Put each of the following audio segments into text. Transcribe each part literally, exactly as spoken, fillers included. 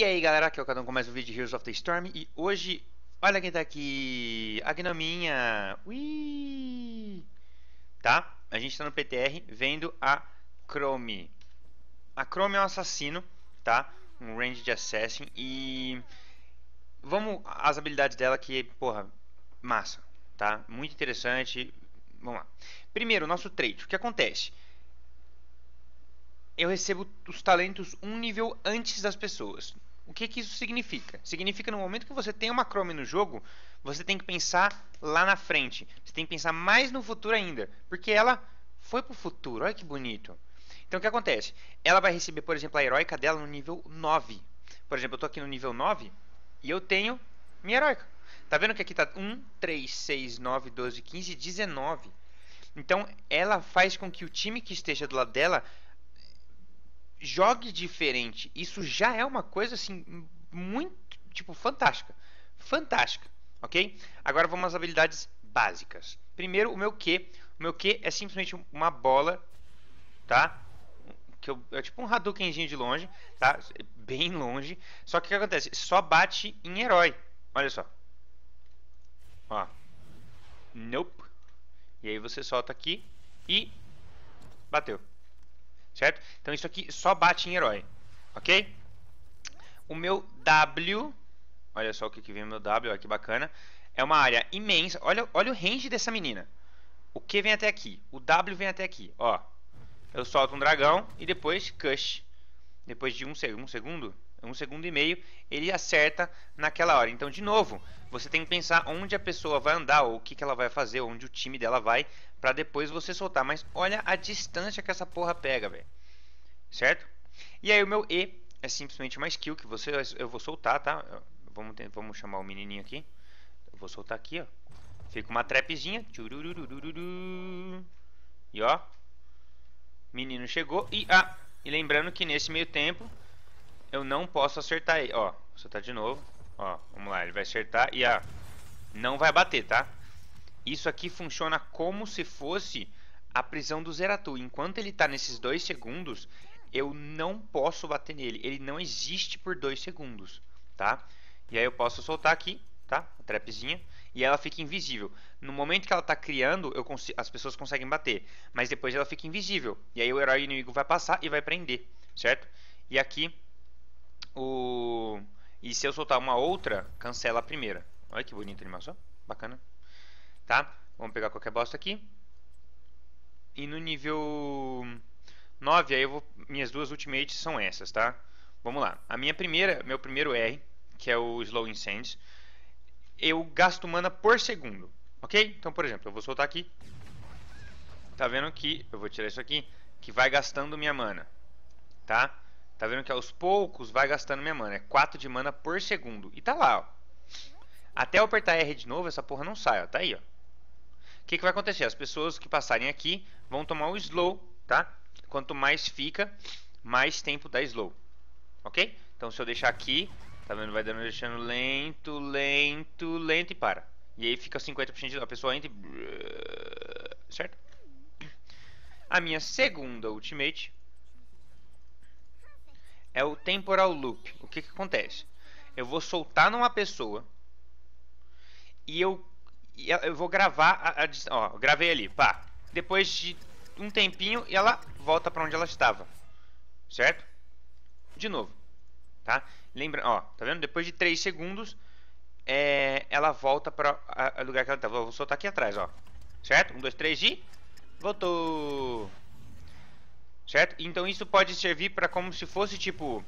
aí galera, aqui é o Cadão com mais um vídeo de Heroes of the Storm. E hoje, olha quem tá aqui, a Gnominha. Ui! Tá? A gente tá no P T R vendo a Chrome. A Chrome é um assassino, tá? Um ranged assassin. E vamos as habilidades dela que, porra, massa, tá? Muito interessante. Vamos lá. Primeiro, o nosso trait. O que acontece? Eu recebo os talentos um nível antes das pessoas. O que que isso significa? Significa no momento que você tem uma Chrome no jogo, você tem que pensar lá na frente. Você tem que pensar mais no futuro ainda, porque ela foi pro futuro. Olha que bonito. Então o que acontece? Ela vai receber, por exemplo, a heróica dela no nível nove. Por exemplo, eu tô aqui no nível nove e eu tenho minha heróica. Tá vendo que aqui tá um, três, seis, nove, doze, quinze, dezenove. Então ela faz com que o time que esteja do lado dela jogue diferente. Isso já é uma coisa assim muito, tipo, fantástica. Fantástica, ok? Agora vamos às habilidades básicas. Primeiro, o meu Q. O meu Q é simplesmente uma bola, tá? Que eu, é tipo um Hadoukenzinho de longe, tá? Bem longe. Só que o que acontece? Só bate em herói. Olha só. Ó. Nope. E aí você solta aqui e bateu. Certo? Então isso aqui só bate em herói, ok? O meu W, olha só o que, que vem no meu W, olha que bacana. É uma área imensa, olha, olha o range dessa menina. O Q vem até aqui, o W vem até aqui, ó. Eu solto um dragão e depois Cush. Depois de um, um segundo, um segundo e meio, ele acerta naquela hora. Então, de novo, você tem que pensar onde a pessoa vai andar, ou o que, que ela vai fazer, onde o time dela vai, pra depois você soltar. Mas olha a distância que essa porra pega, velho. Certo? E aí o meu E é simplesmente uma skill que você, eu vou soltar, tá? Vamos, vamos chamar o menininho aqui. Eu vou soltar aqui, ó. Fica uma trapzinha. E ó. Menino chegou. E, ah, e lembrando que nesse meio tempo eu não posso acertar ele. Ó, vou soltar de novo. Ó, vamos lá. Ele vai acertar e, ah, não vai bater, tá? Isso aqui funciona como se fosse a prisão do Zeratul. Enquanto ele tá nesses dois segundos, eu não posso bater nele. Ele não existe por dois segundos, tá? E aí eu posso soltar aqui, tá? A trapzinha. E ela fica invisível. No momento que ela tá criando, eu as pessoas conseguem bater. Mas depois ela fica invisível. E aí o herói inimigo vai passar e vai prender, certo? E aqui, o... E se eu soltar uma outra, cancela a primeira. Olha que bonita a animação. Bacana. Tá? Vamos pegar qualquer bosta aqui. E no nível nove, aí eu vou, minhas duas ultimates são essas, tá? Vamos lá. A minha primeira, meu primeiro R, que é o Slow Incendies, eu gasto mana por segundo, ok? Então, por exemplo, eu vou soltar aqui. Tá vendo que, eu vou tirar isso aqui, que vai gastando minha mana, tá? Tá vendo que aos poucos vai gastando minha mana. É quatro de mana por segundo. E tá lá, ó. Até eu apertar R de novo, essa porra não sai, ó. Tá aí, ó. O que, que vai acontecer? As pessoas que passarem aqui vão tomar o slow, tá? Quanto mais fica, mais tempo dá slow. Ok? Então se eu deixar aqui, tá vendo? Vai dando, deixando lento, lento, lento e para. E aí fica cinquenta por cento de slow. A pessoa entra e... Certo? A minha segunda ultimate é o Temporal Loop. O que, que acontece? Eu vou soltar numa pessoa e eu eu vou gravar a, a, ó, gravei ali, pá. Depois de um tempinho, ela volta para onde ela estava, certo? De novo, tá? Lembra, ó, tá vendo? Depois de três segundos, é, ela volta para o lugar que ela estava. Vou soltar aqui atrás, ó, certo? Um, dois, três e voltou, certo? Então isso pode servir para como se fosse tipo,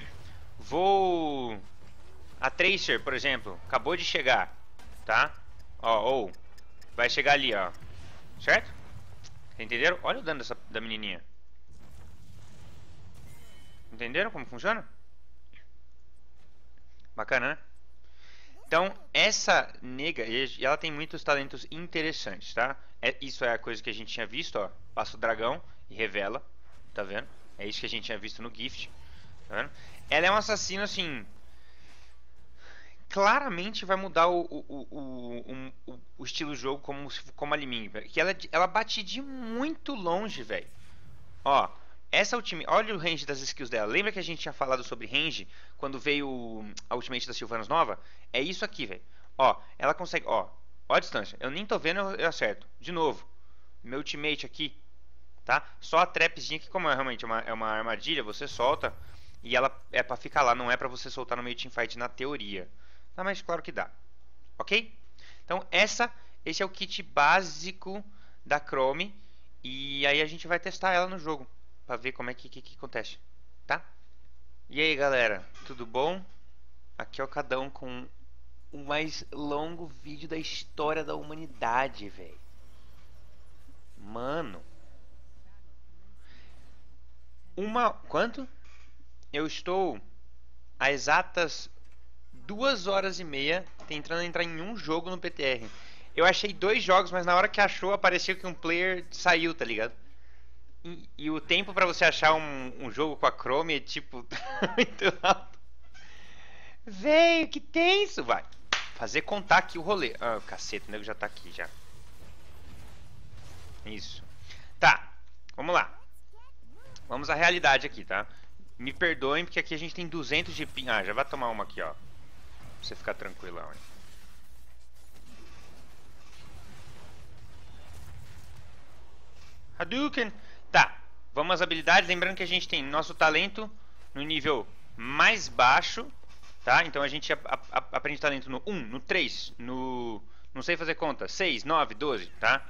vou a Tracer, por exemplo, acabou de chegar, tá? Ó, ou vai chegar ali, ó. Certo? Entenderam? Olha o dano dessa, da menininha. Entenderam como funciona? Bacana, né? Então, essa nega, ela tem muitos talentos interessantes, tá? É, isso é a coisa que a gente tinha visto, ó. Passa o dragão e revela. Tá vendo? É isso que a gente tinha visto no Gift. Tá vendo? Ela é um assassino, assim... Claramente vai mudar o, o, o, o, o estilo de jogo como, como a Li Ming, que ela, ela bate de muito longe, velho. Ó, essa ultimate... Olha o range das skills dela. Lembra que a gente tinha falado sobre range quando veio a ultimate da Sylvanas nova? É isso aqui, velho. Ó, ela consegue... Ó, ó a distância. Eu nem tô vendo, eu acerto. De novo. Meu ultimate aqui. Tá? Só a trapzinha que, como é realmente uma, é uma armadilha, você solta e ela é pra ficar lá. Não é pra você soltar no meio de teamfight na teoria. Tá, mas claro que dá. Ok? Então, essa, esse é o kit básico da Chrome. E aí a gente vai testar ela no jogo. Pra ver como é que, que, que acontece, tá? E aí galera, tudo bom? Aqui é o Cadão com o mais longo vídeo da história da humanidade, velho. Mano. Uma... Quanto? Eu estou a exatas duas horas e meia tentando entrar em um jogo no P T R. Eu achei dois jogos, mas na hora que achou apareceu que um player saiu, tá ligado? E, e o tempo pra você achar um, um jogo com a Chrome é tipo muito alto. Véi, que tenso, vai. Fazer contar aqui o rolê. Ah, caceta, o nego já tá aqui já. Isso. Tá, vamos lá. Vamos à realidade aqui, tá? Me perdoem porque aqui a gente tem duzentos de ping. Ah, já vai tomar uma aqui, ó. Pra você ficar tranquilão, hein. Hadouken. Tá, vamos às habilidades. Lembrando que a gente tem nosso talento no nível mais baixo, tá? Então a gente a, a, aprende talento no um, no três, no... não sei fazer conta, seis, nove, doze, tá?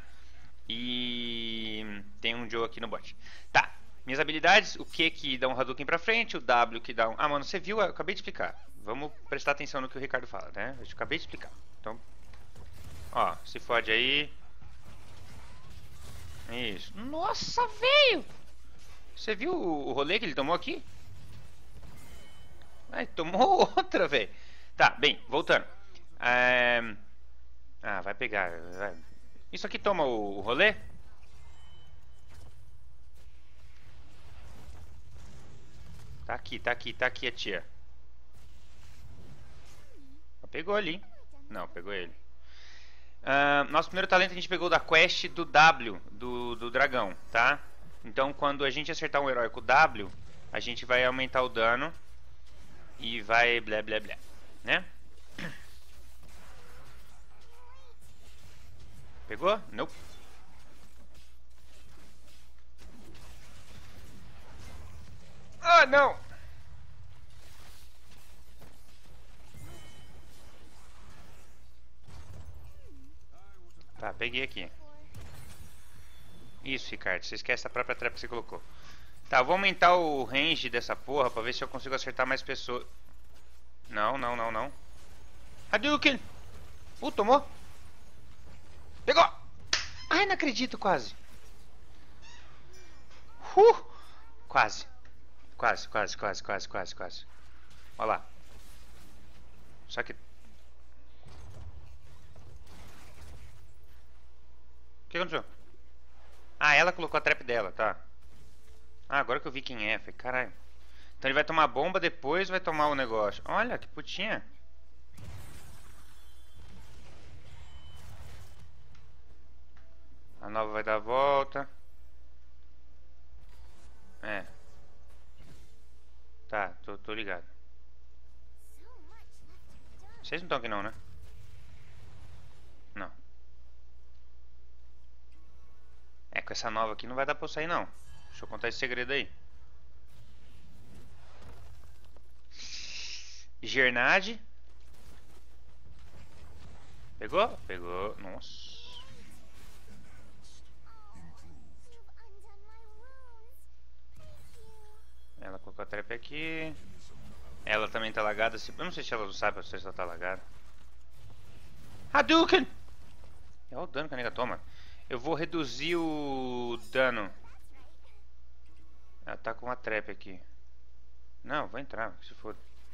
E tem um Joe aqui no bot. Tá, minhas habilidades, o Q que dá um Hadouken pra frente, o W que dá um... Ah, mano, você viu? Eu acabei de explicar. Vamos prestar atenção no que o Ricardo fala, né? Eu acabei de explicar. Então, ó, se fode aí. Isso. Nossa, velho! Você viu o rolê que ele tomou aqui? Ai, tomou outra, velho. Tá, bem, voltando. É... Ah, vai pegar. Vai. Isso aqui toma o rolê? Tá aqui, tá aqui, tá aqui a tia. Pegou ali. Não, pegou ele. Uh, nosso primeiro talento a gente pegou da quest do W, do, do dragão, tá? Então quando a gente acertar um herói com o W, a gente vai aumentar o dano e vai blé blé blé, né? Pegou? Não. Ah, não! Tá, peguei aqui. Isso, Ricardo, você esquece a própria trap que você colocou. Tá, eu vou aumentar o range dessa porra pra ver se eu consigo acertar mais pessoas. Não, não, não, não. Hadouken! Uh, tomou? Pegou! Ai, não acredito, quase. Uh! Quase. Quase, quase, quase, quase, quase, quase. Olha lá. Só que... O que aconteceu? Ah, ela colocou a trap dela, tá. Ah, agora que eu vi quem é, falei, caralho. Então ele vai tomar a bomba, depois vai tomar o negócio. Olha, que putinha. A nova vai dar a volta. É. Tá, tô, tô ligado. Vocês não estão aqui não, né? Não. É, com essa nova aqui não vai dar pra eu sair não. Deixa eu contar esse segredo aí. Gernade. Pegou? Pegou. Nossa. Ela colocou a trap aqui. Ela também tá lagada. Eu não sei se ela não sabe se ela tá lagada. Hadouken! Olha o dano que a nega toma. Eu vou reduzir o dano. Ela tá com uma trap aqui. Não, vou entrar, se for.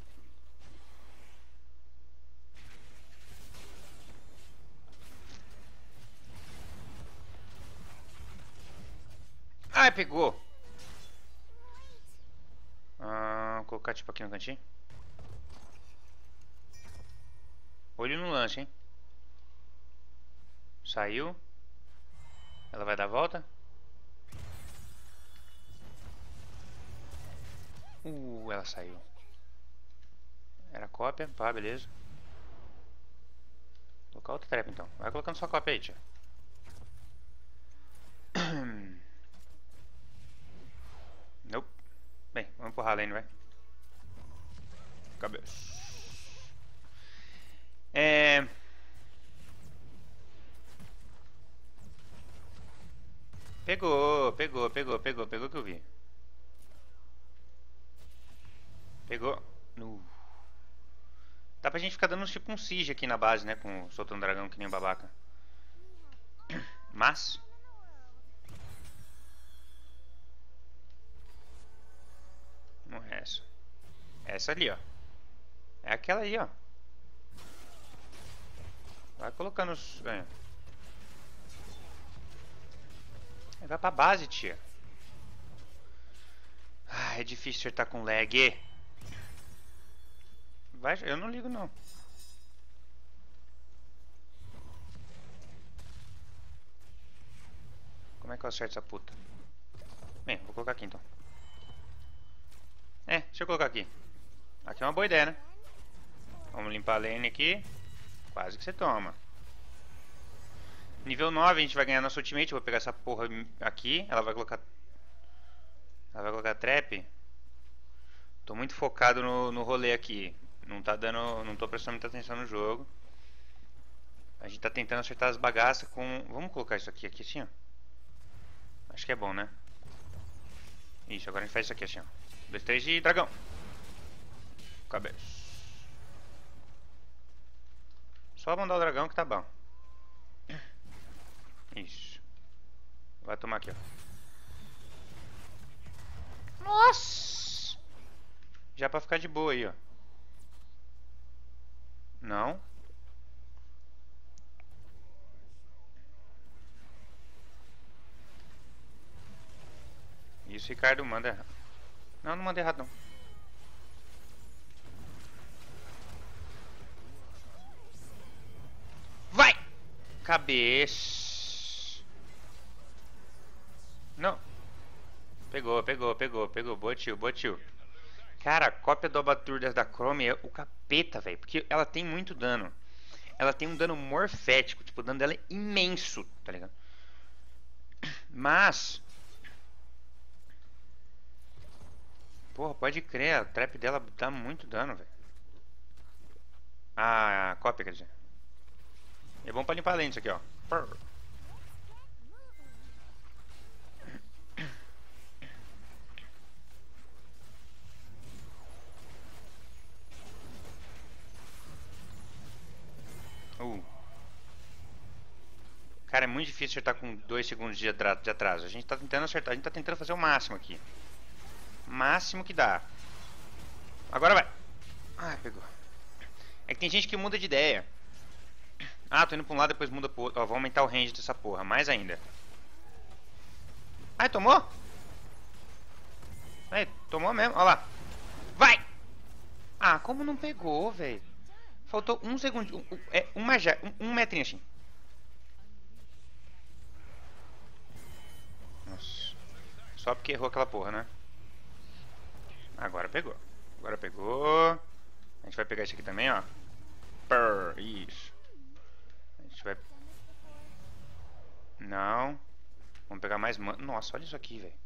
Ai, pegou. Ah, vou colocar tipo aqui no cantinho. Olho no lance, hein. Saiu. Ela vai dar a volta. Uh, ela saiu. Era cópia, pá, beleza. Vou colocar outra trap então. Vai colocando sua cópia aí, tia. Nope. Bem, vamos empurrar a lane, vai. Cabeça. É... Pegou, pegou, pegou, pegou, pegou que eu vi. Pegou. Uh. Dá pra gente ficar dando tipo um siege aqui na base, né? Com soltando dragão que nem um babaca. Mas... não é essa. É essa ali, ó. É aquela ali, ó. Vai colocando os... É. Vai pra base, tia. Ah, é difícil acertar com lag. Vai, eu não ligo não. Como é que eu acerto essa puta? Bem, vou colocar aqui então. É, deixa eu colocar aqui. Aqui é uma boa ideia, né? Vamos limpar a lane aqui. Quase que você toma. Nível nove a gente vai ganhar nosso ultimate. Eu vou pegar essa porra aqui. Ela vai colocar... Ela vai colocar trap. Tô muito focado no, no rolê aqui. Não tá dando... Não tô prestando muita atenção no jogo. A gente tá tentando acertar as bagaças com... Vamos colocar isso aqui, aqui assim, ó. Acho que é bom, né? Isso, agora a gente faz isso aqui assim, ó. Dois, três e dragão. Cabeça. Só mandar o dragão que tá bom. Isso. Vai tomar aqui, ó. Nossa! Já pra ficar de boa aí, ó. Não. Isso, Ricardo, manda errado. Não, não manda errado, não. Vai! Cabeça. Não. Pegou, pegou, pegou, pegou. Boa tio, boa tio. Cara, a cópia do Abaturdas da Chrome é o capeta, velho. Porque ela tem muito dano. Ela tem um dano morfético. Tipo, o dano dela é imenso, tá ligado? Mas... porra, pode crer. A trap dela dá muito dano, velho. Ah, a cópia, quer dizer. É bom pra limpar a lente isso aqui, ó. Purr. Uh. Cara, é muito difícil acertar com dois segundos de atraso. A gente tá tentando acertar, a gente tá tentando fazer o máximo aqui. Máximo que dá. Agora vai. Ah, pegou. É que tem gente que muda de ideia. Ah, tô indo pra um lado, depois muda pro outro. Ó, vou aumentar o range dessa porra, mais ainda. Ai, tomou? Aí, tomou mesmo, ó lá. Vai! Ah, como não pegou, velho? Faltou um segundo. Um, é, uma, um, um metrinho assim. Nossa. Só porque errou aquela porra, né? Agora pegou. Agora pegou. A gente vai pegar esse aqui também, ó. Purr, isso. A gente vai... não. Vamos pegar mais... man... nossa, olha isso aqui, velho.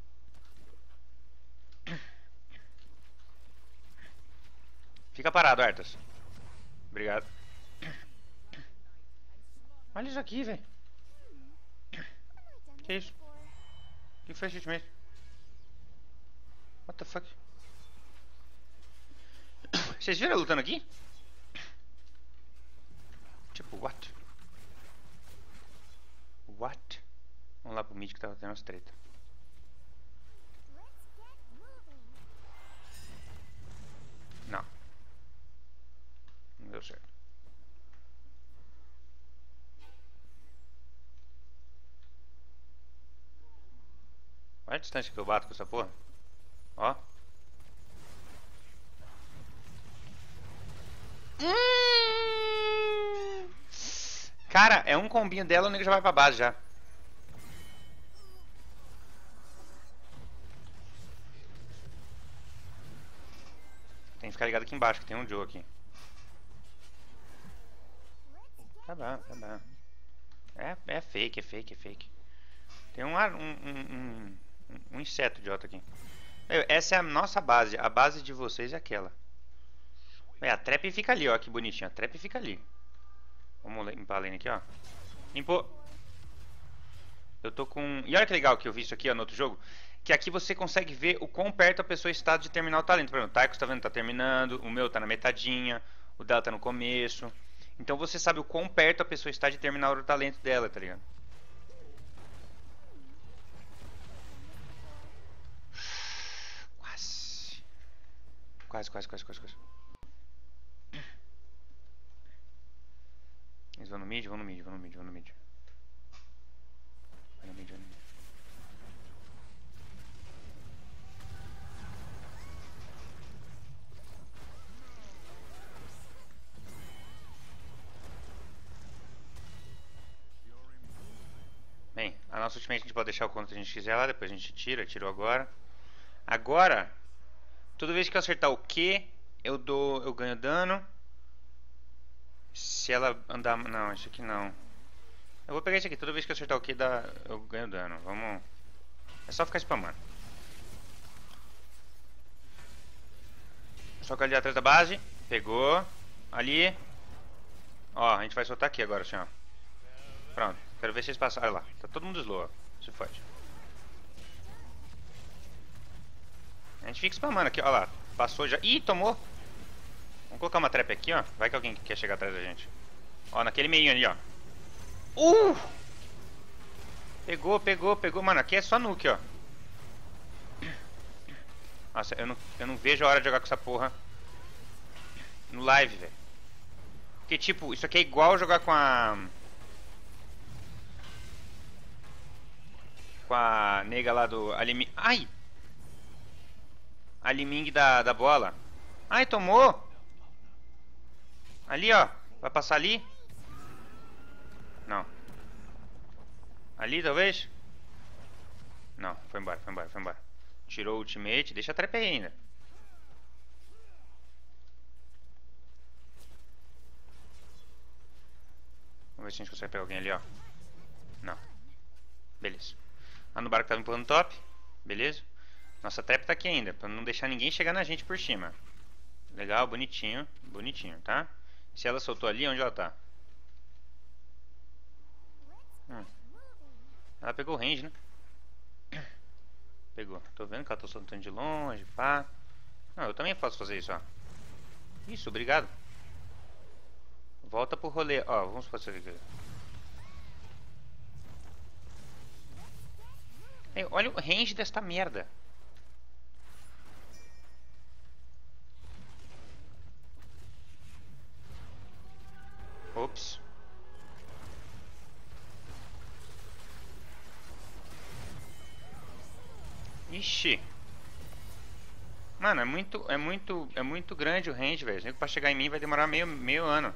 Fica parado, Arthas. Obrigado. Olha isso aqui, velho. Que isso? Que foi esse mesmo? What the fuck? Vocês viram eu lutando aqui? Tipo, what? What? Vamos lá pro mid que tava tendo umas treta. Não. Não deu certo. Olha a distância que eu bato com essa porra. Ó. Hum. Cara, é um combinho dela, o nego já vai pra base já. Tem que ficar ligado aqui embaixo, que tem um Joe aqui. Tá bom, tá bom. É, é fake, é fake, é fake. Tem um, ar- um, um, um, um inseto idiota aqui. Meu, essa é a nossa base. A base de vocês é aquela. É, a trap fica ali, ó. Que bonitinho. A trap fica ali. Vamos limpar a lane aqui, ó. Limpou. Eu tô com... E olha que legal que eu vi isso aqui, ó, no outro jogo. Que aqui você consegue ver o quão perto a pessoa está de terminar o talento. Por exemplo, o Tychus tá vendo? Tá terminando. O meu tá na metadinha. O dela tá no começo. Então você sabe o quão perto a pessoa está de terminar o talento dela, tá ligado? Quase. Quase, quase, quase, quase, quase. Eles vão no mid, vão no mid, vão no mid, vão no mid. Vai no mid, vai no mid. Bem, a nossa ultimate a gente pode deixar o quanto a gente quiser lá, depois a gente tira, tirou agora. Agora, toda vez que eu acertar o Q, eu dou, eu ganho dano. Se ela andar, não, isso aqui não. Eu vou pegar isso aqui, toda vez que eu acertar o Q, dá, eu ganho dano. Vamos, é só ficar spamando. Só que ali atrás da base, pegou, ali. Ó, a gente vai soltar aqui agora, assim, ó. Pronto, quero ver se eles passaram. Olha lá, tá todo mundo slow, ó. Se fode. A gente fica spamando aqui, ó lá. Passou já. Ih, tomou. Vamos colocar uma trap aqui, ó. Vai que alguém quer chegar atrás da gente. Ó, naquele meio ali, ó. Uh! Pegou, pegou, pegou. Mano, aqui é só nuke, ó. Nossa, eu não, eu não vejo a hora de jogar com essa porra no live, velho. Porque, tipo, isso aqui é igual jogar com a... Com a nega lá do... Aliming... Ai! Aliming da, da bola. Ai, tomou! Ali, ó. Vai passar ali? Não. Ali, talvez? Não, foi embora, foi embora, foi embora. Tirou o ultimate. Deixa a trap aí ainda. Vamos ver se a gente consegue pegar alguém ali, ó. Não. Beleza. A no barco tava empurrando top. Beleza. Nossa trap tá aqui ainda, pra não deixar ninguém chegar na gente por cima. Legal, bonitinho. Bonitinho, tá? Se ela soltou ali, onde ela tá? Hum. Ela pegou o range, né? Pegou. Tô vendo que ela tá soltando de longe, pá. Não, eu também posso fazer isso, ó. Isso, obrigado. Volta pro rolê. Ó, vamos fazer aqui. Ei, olha o range desta merda. Ops. Ixi. Mano, é muito, é muito, é muito grande o range, velho. Pra chegar em mim vai demorar meio, meio ano.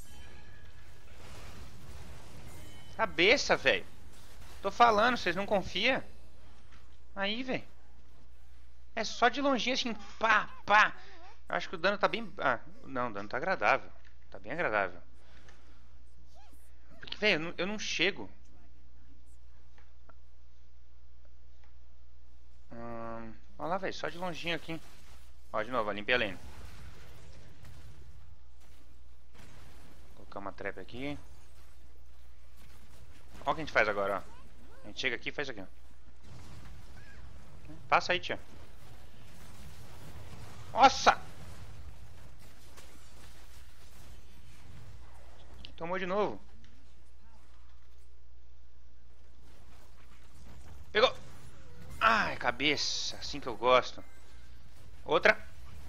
Cabeça, velho. Tô falando, vocês não confiam? Aí, velho. É só de longinho assim, pá, pá. Eu acho que o dano tá bem... Ah, não, o dano tá agradável. Tá bem agradável. Porque, velho, eu, não- eu não chego. Hum, olha lá, velho, só de longinho aqui. Ó, de novo, ó, limpei a lane. Vou colocar uma trap aqui. Olha o que a gente faz agora, ó. A gente chega aqui e faz aqui, ó. Passa aí, tia. Nossa! Tomou de novo. Pegou! Ai, cabeça. Assim que eu gosto. Outra.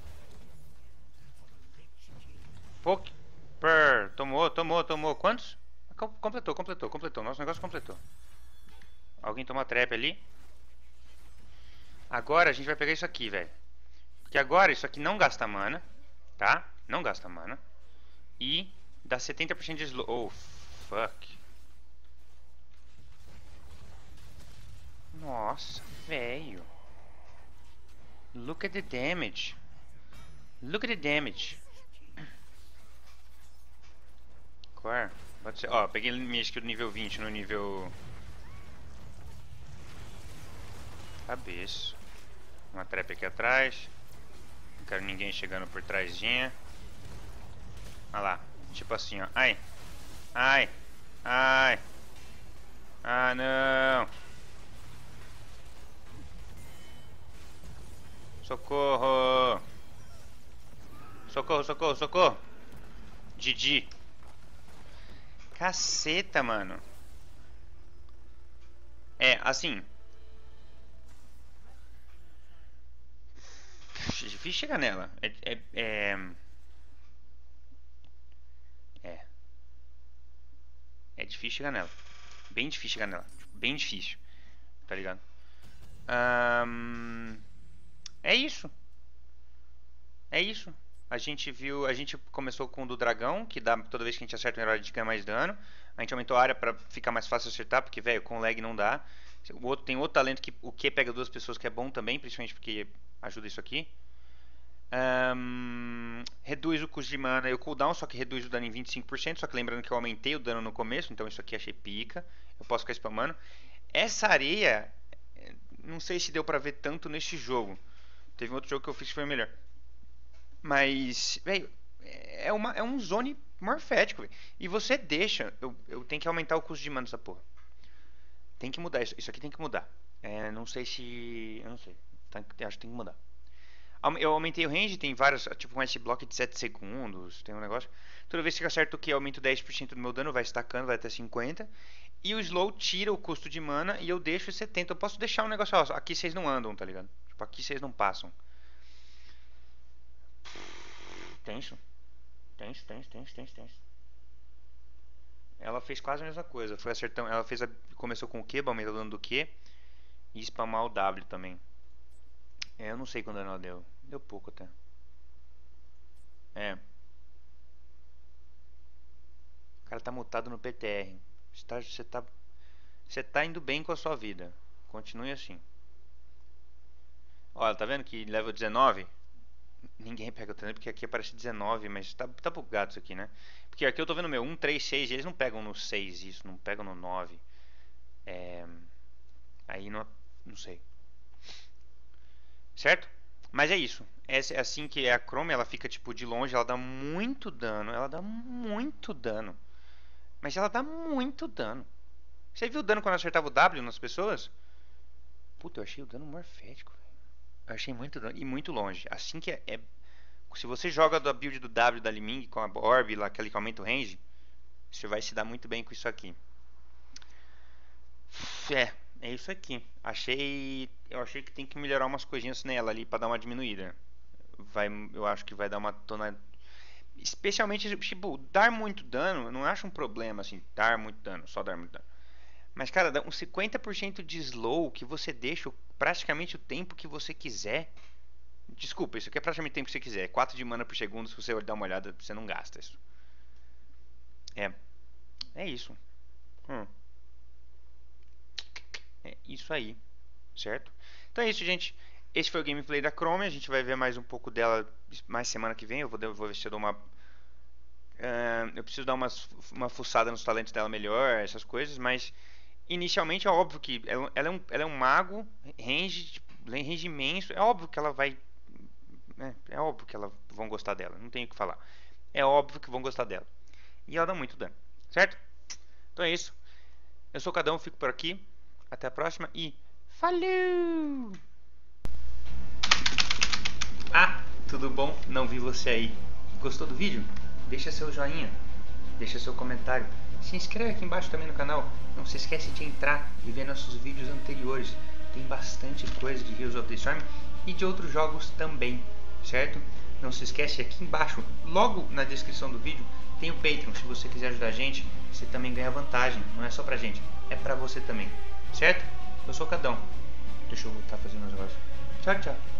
Poke. Per. Tomou, tomou, tomou. Quantos? Com- Completou, completou, completou. Nosso negócio completou. Alguém tomou a trap ali. Agora a gente vai pegar isso aqui, velho. Porque agora isso aqui não gasta mana. Tá? Não gasta mana. E dá setenta por cento de slow. Oh, fuck. Nossa, velho. Look at the damage. Look at the damage. Core. Pode ser. Ó, peguei minha skill do nível vinte no nível... Cabeça. Uma trap aqui atrás. Não quero ninguém chegando por trásinha. Olha lá. Tipo assim, ó. Ai. Ai. Ai. Ah, não. Socorro. Socorro, socorro, socorro. G G. Caceta, mano. É, assim. Difícil chegar nela. É, é, é... É. É difícil chegar nela. Bem difícil chegar nela. Bem difícil. Tá ligado? Um... É isso. É isso. A gente viu, a gente começou com o do dragão, que dá toda vez que a gente acerta um herói a gente ganha mais dano. A gente aumentou a área pra ficar mais fácil acertar, porque velho, com lag não dá. O outro tem outro talento que o Q pega duas pessoas que é bom também, principalmente porque ajuda isso aqui. Um, reduz o custo de mana e o cooldown, só que reduz o dano em vinte e cinco por cento, só que lembrando que eu aumentei o dano no começo, então isso aqui achei pica. Eu posso ficar spamando. Essa areia, não sei se deu pra ver tanto neste jogo. Teve um outro jogo que eu fiz que foi melhor. Mas, velho, é, uma, é um zone morfético, véio. E você deixa. Eu, eu tenho que aumentar o custo de mana dessa porra. Tem que mudar isso. Isso aqui tem que mudar. É, não sei se. Eu não sei. Tá, acho que tem que mudar. Eu aumentei o range, tem vários. Tipo um S-block de sete segundos. Tem um negócio. Toda vez que eu acerto o que, eu aumento dez por cento do meu dano, vai estacando, vai até cinquenta por cento. E o slow tira o custo de mana e eu deixo setenta por cento. Eu posso deixar um negócio. Ó, aqui vocês não andam, tá ligado? Tipo, aqui vocês não passam. Tenso. Tenso, tenso, tenso, tenso, tenso. Ela fez quase a mesma coisa. Foi acertando. Ela fez a, começou com o Q, aumentou o dano do Q. E spamar o W também. É, eu não sei quando ela deu. Deu pouco até. É. O cara tá mutado no P T R. Você tá, você tá, você tá indo bem com a sua vida. Continue assim. Olha, tá vendo que level dezenove? Ninguém pega o treino porque aqui aparece dezenove, mas tá, tá bugado isso aqui, né? Porque aqui eu tô vendo meu um, três, seis, e eles não pegam no seis isso, não pegam no nove. É... Aí não, não sei. Certo? Mas é isso. É assim que é a Chrome, ela fica tipo de longe, ela dá muito dano, ela dá muito dano. Mas ela dá muito dano. Você viu o dano quando eu acertava o W nas pessoas? Puta, eu achei o dano morfético. Eu achei muito dano e muito longe. Assim que é, é... Se você joga da build do W da Liming com a Orb, lá, aquele que aumenta o range, você vai se dar muito bem com isso aqui. É, é isso aqui. Achei... Eu achei que tem que melhorar umas coisinhas nela ali pra dar uma diminuída. Vai, eu acho que vai dar uma tona... Especialmente, tipo, dar muito dano, eu não acho um problema, assim, dar muito dano, só dar muito dano. Mas, cara, dá um cinquenta por cento de slow que você deixa praticamente o tempo que você quiser. Desculpa, isso aqui é praticamente o tempo que você quiser. quatro de mana por segundo, se você dar uma olhada, você não gasta isso. É. É isso. Hum. É isso aí. Certo? Então é isso, gente. Esse foi o gameplay da Chrome. A gente vai ver mais um pouco dela mais semana que vem. Eu vou, vou ver se eu dou uma... Uh, eu preciso dar umas, uma fuçada nos talentos dela melhor, essas coisas, mas... Inicialmente é óbvio que ela, ela, é, um, ela é um mago, range, tipo, range imenso. É óbvio que ela vai... É, é óbvio que elas vão gostar dela, não tenho o que falar. É óbvio que vão gostar dela. E ela dá muito dano, certo? Então é isso. Eu sou o Cadão, fico por aqui. Até a próxima e... Falou! Ah, tudo bom? Não vi você aí. Gostou do vídeo? Deixa seu joinha. Deixa seu comentário. Se inscreve aqui embaixo também no canal. Não se esquece de entrar e ver nossos vídeos anteriores. Tem bastante coisa de Heroes of the Storm e de outros jogos também, certo? Não se esquece, aqui embaixo, logo na descrição do vídeo, tem o Patreon. Se você quiser ajudar a gente, você também ganha vantagem. Não é só pra gente, é pra você também, certo? Eu sou o Cadão. Deixa eu voltar fazendo os negócios. Tchau, tchau.